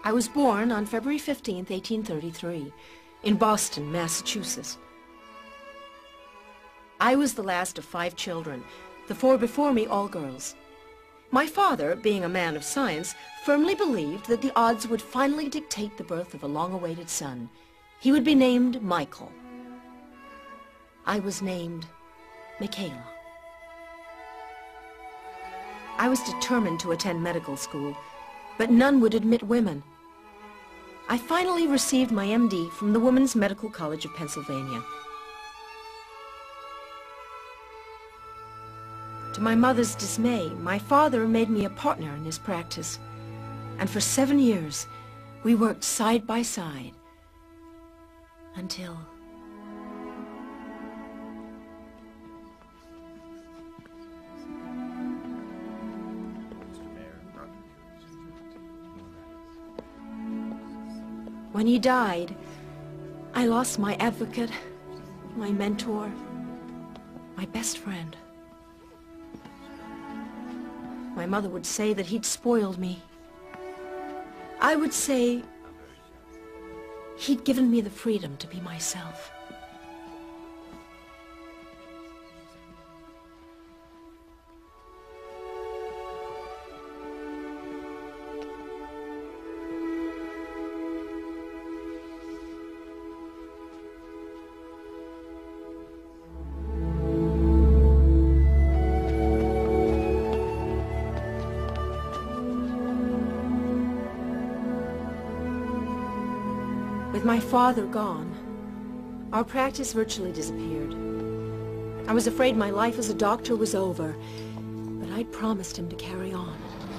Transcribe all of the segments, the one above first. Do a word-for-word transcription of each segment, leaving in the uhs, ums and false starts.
I was born on February fifteenth, eighteen thirty-three, in Boston, Massachusetts. I was the last of five children, the four before me all girls. My father, being a man of science, firmly believed that the odds would finally dictate the birth of a long-awaited son. He would be named Michael. I was named Michaela. I was determined to attend medical school, but none would admit women. I finally received my M D from the Women's Medical College of Pennsylvania. To my mother's dismay, my father made me a partner in his practice, and for seven years we worked side by side until... When he died, I lost my advocate, my mentor, my best friend. My mother would say that he'd spoiled me. I would say he'd given me the freedom to be myself. With my father gone, our practice virtually disappeared. I was afraid my life as a doctor was over, but I'd promised him to carry on.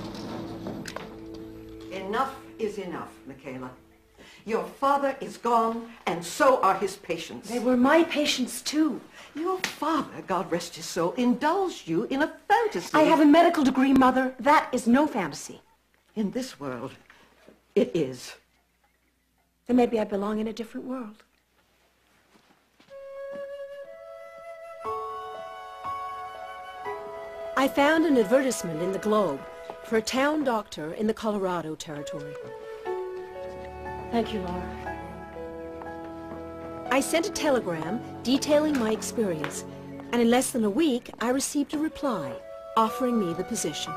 Enough is enough, Michaela. Your father is gone, and so are his patients. They were my patients, too. Your father, God rest his soul, indulged you in a fantasy. I have a medical degree, Mother. That is no fantasy. In this world, it is. Then maybe I belong in a different world. I found an advertisement in the Globe for a town doctor in the Colorado Territory. Thank you, Laura. I sent a telegram detailing my experience, and in less than a week, I received a reply offering me the position.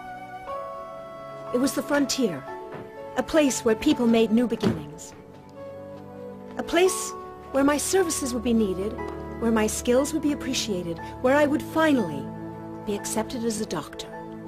It was the frontier. A place where people made new beginnings. A place where my services would be needed, where my skills would be appreciated, where I would finally be accepted as a doctor.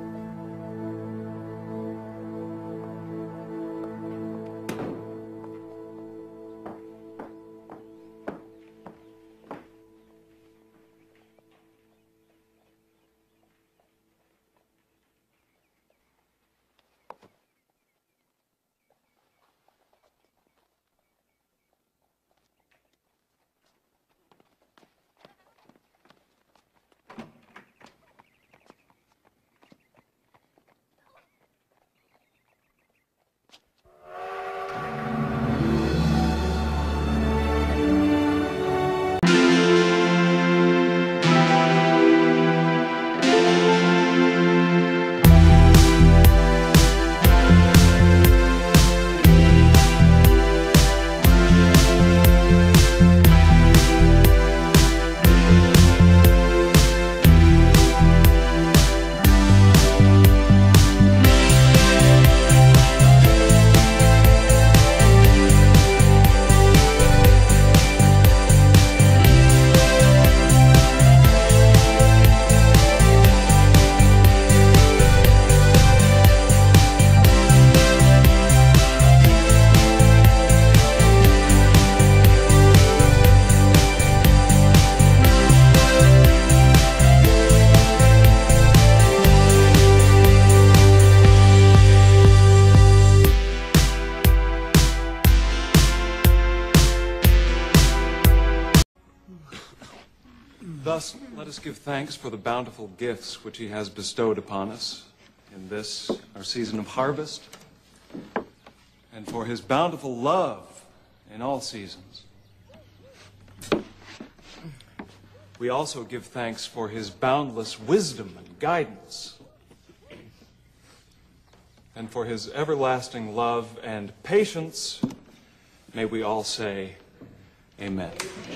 Thus, let us give thanks for the bountiful gifts which he has bestowed upon us in this, our season of harvest, and for his bountiful love in all seasons. We also give thanks for his boundless wisdom and guidance. and for his everlasting love and patience, may we all say, amen.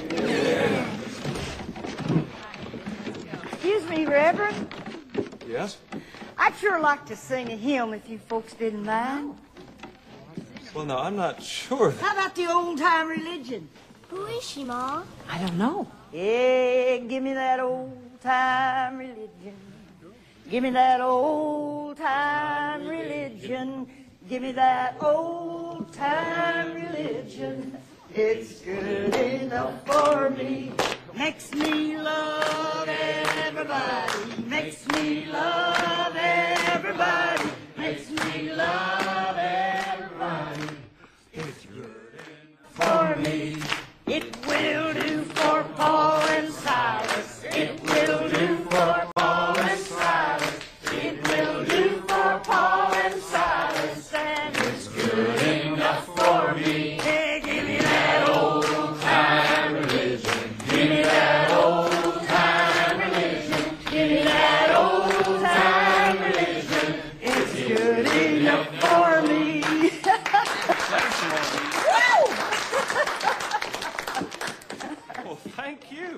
Excuse me, Reverend. Yes? I'd sure like to sing a hymn if you folks didn't mind. Well, no, I'm not sure. How about the old-time religion? Who is she, Ma? I don't know. Yeah, give me that old-time religion. Give me that old-time religion. Give me that old-time religion. It's good enough for me. Makes me love everybody. Makes me love everybody. Makes me love everybody. It's good enough for me. It will do for Paul and Silas. It will do for Paul and Silas. It will do for Paul and Silas. And it's good enough for me. Hey, give me that old-time religion. Give me that old-time religion. Give me that old-time religion. It's good enough for me. Well, thank you.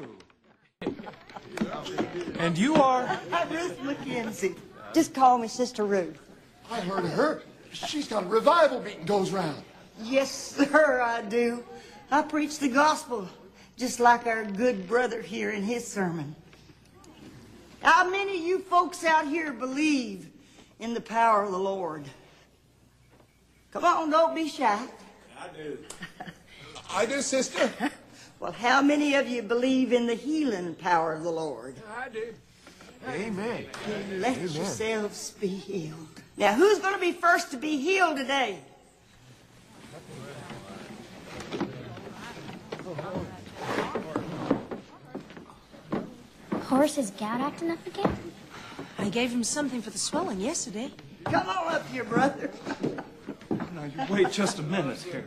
And you are? I'm Ruth McKenzie. Just call me Sister Ruth. I heard of her. She's got a revival meeting goes round. Yes, sir, I do. I preach the gospel, just like our good brother here in his sermon. How many of you folks out here believe in the power of the Lord? Come on, don't be shy. I do. I do, sister. Well, how many of you believe in the healing power of the Lord? I do. Amen. Then let Amen. yourselves be healed. Now, who's going to be first to be healed today? Horace, is gout acting up again? I gave him something for the swelling yesterday. Come on up here, brother. Now, you wait just a minute here.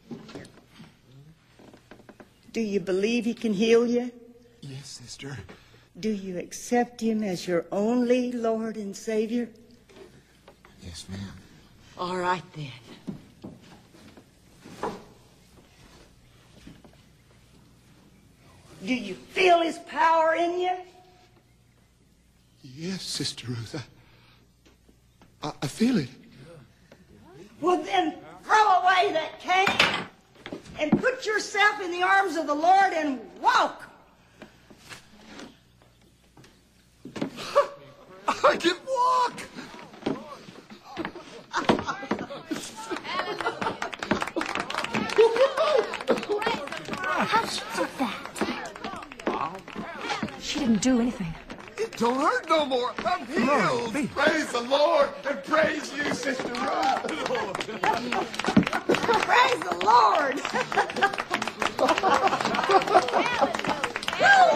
Do you believe he can heal you? Yes, sister. Do you accept him as your only Lord and Savior? Yes, ma'am. All right, then. Do you feel his power in you? Yes, Sister Ruth. I, I, I feel it. Well, then throw away that cane and put yourself in the arms of the Lord and walk. I can walk. How'd she do that? She didn't do anything. It don't hurt no more. I'm healed. Praise the Lord and praise you, Sister Ruth. Praise the Lord.